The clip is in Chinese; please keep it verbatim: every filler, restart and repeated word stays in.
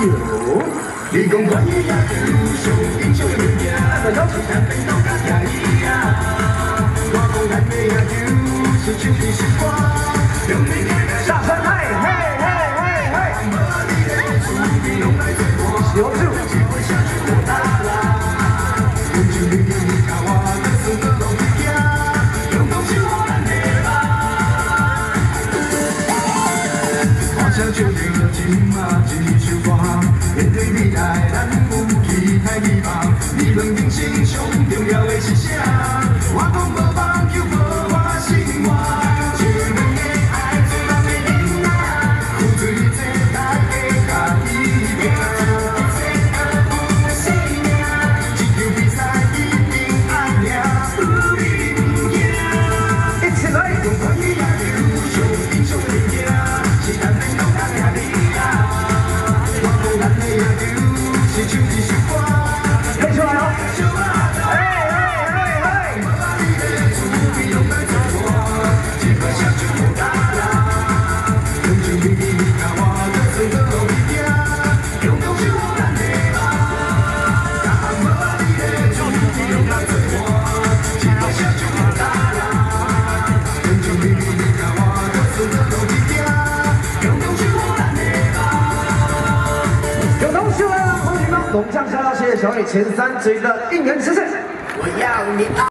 你讲关于呀，上英雄的物件，大家是看变到甲甲伊呀。我讲咱的呀，就是手机时光，用你的上山，嘿嘿嘿嘿嘿。无你的厝边拢来做伴，小酒，一杯下酒无打啦。用酒你你甲我，咱算个路去行，用讲是我咱的吧。我想就你的情嘛，一首歌。 面对未来，咱有期待希望。你问人生上重要的是啥？我讲无梦就无我生活。一两个爱做人的囡仔，负罪这大家甲伊拼。这场比赛一定爱赢，有你不惊。一起来！用关于野球，上英雄的名，是咱变到咱兄弟啊！ 是手一首歌，唱出来哦！嘿嘿嘿嘿！你的厝边拢来做伴，一杯下酒无打啦。用酒迷你甲我，咱做个路去行，用讲是我咱的吧。甲无你的厝边拢来做伴，一杯下酒无打啦。用酒迷你甲我，咱做个路去行，用讲是我咱的吧。有同学们。 龙将下到谢谢小雨前三局的应援实现。我要你。